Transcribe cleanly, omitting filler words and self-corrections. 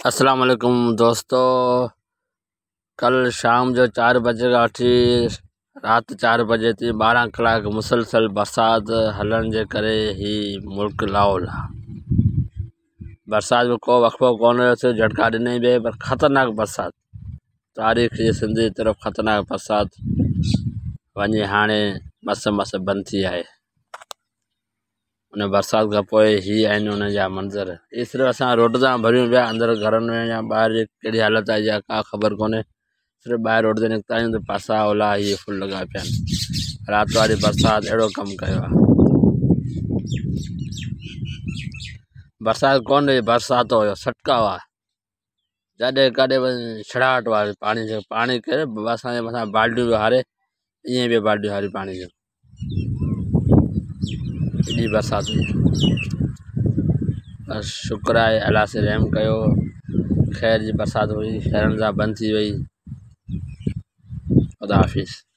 अस्सलाम वालेकुम दोस्तों। कल शाम जो 4 बजे खां वठी रात 4 बजे थी 12 कलाक मुसलसल बरसात हलण जे करे ही मुल्क लाहौल बरसात में को वक़्फ़ो कोन हुयो, सिर्फ़ झटका ॾिनई बे, पर ख़तरनाक बरसात तारीख़ जी सिंधी तरफ़ ख़तरनाक बरसात वञी हाणे मस बंदि थी आहे। उन बरसात खां पोइ ही आहिनि उन जा मंज़र। ये सिर्फ़ु असां रोड तां भरियूं पिया, अंदरि घरनि में या ॿाहिरि कहिड़ी हालत आहे या का ख़बर कोन्हे। सिर्फ़ु ॿाहिरि रोड ते निकिता आहियूं त पासा ओला इहे फुल लॻा पिया आहिनि। राति वारी बरसाति अहिड़ो कमु कयो आहे। बरसाति कोन हुई, बरसाति हुयो, सटका हुआ। जॾहिं कॾहिं छड़ाहट वारी पाणी करे असांजे मथां बाल्टियूं पियो हारे, ईअं बि बाल्टियूं हारी पाणी जूं। एॾी बरसाति हुई। बस शुक्र आहे अलाह से रहम कयो, ख़ैर जी बरसाति हुई, शहरनि सां बंदि थी वई। ख़ुदा हाफ़िज़।